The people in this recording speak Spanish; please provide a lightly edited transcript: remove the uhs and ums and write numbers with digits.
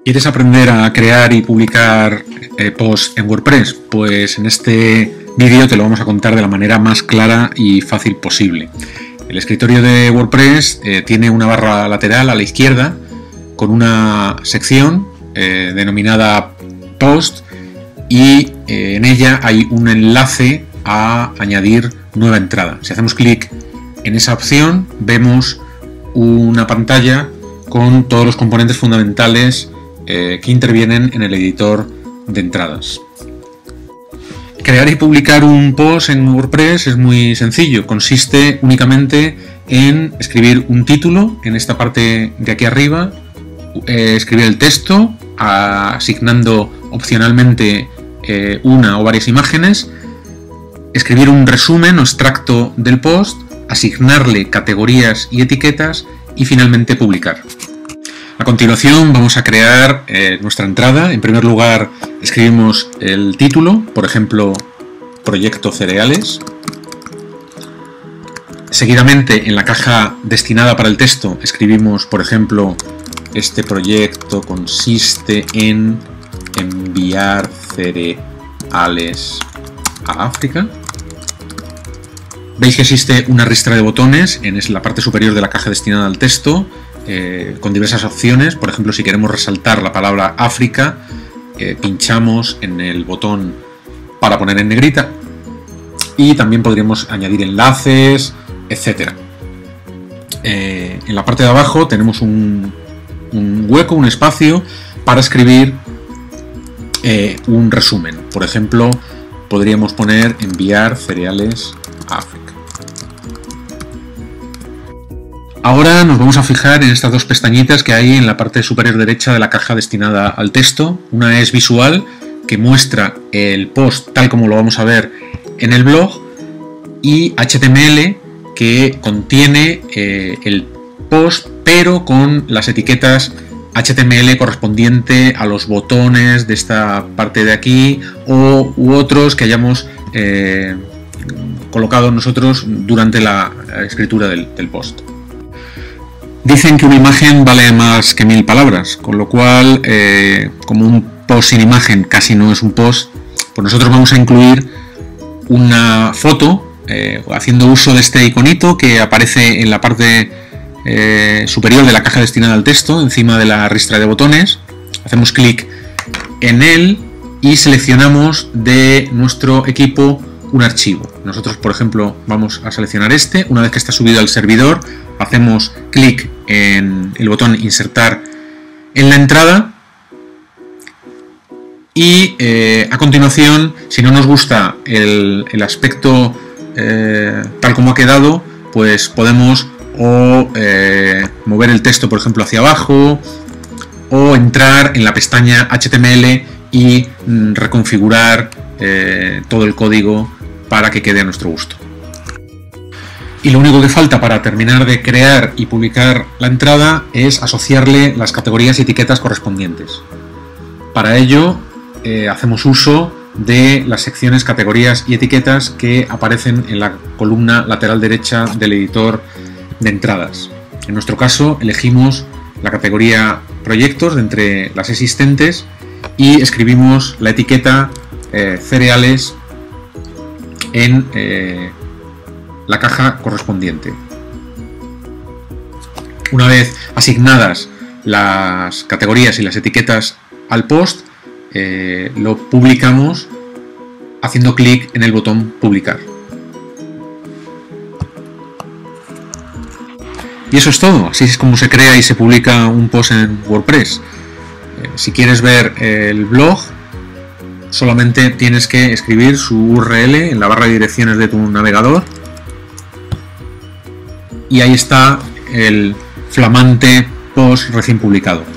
¿Quieres aprender a crear y publicar posts en WordPress? Pues en este vídeo te lo vamos a contar de la manera más clara y fácil posible. El escritorio de WordPress tiene una barra lateral a la izquierda con una sección denominada Post y en ella hay un enlace a añadir nueva entrada. Si hacemos clic en esa opción vemos una pantalla con todos los componentes fundamentales que intervienen en el editor de entradas. Crear y publicar un post en WordPress es muy sencillo. Consiste únicamente en escribir un título en esta parte de aquí arriba, escribir el texto asignando opcionalmente una o varias imágenes, escribir un resumen o extracto del post, asignarle categorías y etiquetas y finalmente publicar. A continuación vamos a crear nuestra entrada. En primer lugar escribimos el título, por ejemplo, Proyecto Cereales. Seguidamente en la caja destinada para el texto escribimos, por ejemplo, este proyecto consiste en enviar cereales a África. Veis que existe una ristra de botones en la parte superior de la caja destinada al texto, con diversas opciones. Por ejemplo, si queremos resaltar la palabra África, pinchamos en el botón para poner en negrita y también podríamos añadir enlaces, etc. En la parte de abajo tenemos un hueco, un espacio para escribir un resumen. Por ejemplo, podríamos poner enviar cereales a África. Ahora nos vamos a fijar en estas dos pestañitas que hay en la parte superior derecha de la caja destinada al texto. Una es visual, que muestra el post tal como lo vamos a ver en el blog, y HTML, que contiene el post pero con las etiquetas HTML correspondiente a los botones de esta parte de aquí u otros que hayamos colocado nosotros durante la escritura del post. Dicen que una imagen vale más que 1000 palabras, con lo cual, como un post sin imagen casi no es un post, pues nosotros vamos a incluir una foto haciendo uso de este iconito que aparece en la parte superior de la caja destinada al texto, encima de la ristra de botones. Hacemos clic en él y seleccionamos de nuestro equipo un archivo. Nosotros, por ejemplo, vamos a seleccionar este. Una vez que está subido al servidor, hacemos clic en el botón insertar en la entrada y a continuación, si no nos gusta el aspecto tal como ha quedado, pues podemos mover el texto, por ejemplo, hacia abajo, o entrar en la pestaña HTML y reconfigurar todo el código para que quede a nuestro gusto. Y lo único que falta para terminar de crear y publicar la entrada es asociarle las categorías y etiquetas correspondientes. Para ello hacemos uso de las secciones categorías y etiquetas que aparecen en la columna lateral derecha del editor de entradas. En nuestro caso elegimos la categoría proyectos de entre las existentes y escribimos la etiqueta cereales en la caja correspondiente. Una vez asignadas las categorías y las etiquetas al post, lo publicamos haciendo clic en el botón publicar. Y eso es todo. Así es como se crea y se publica un post en WordPress. Si quieres ver el blog, solamente tienes que escribir su URL en la barra de direcciones de tu navegador y ahí está el flamante post recién publicado.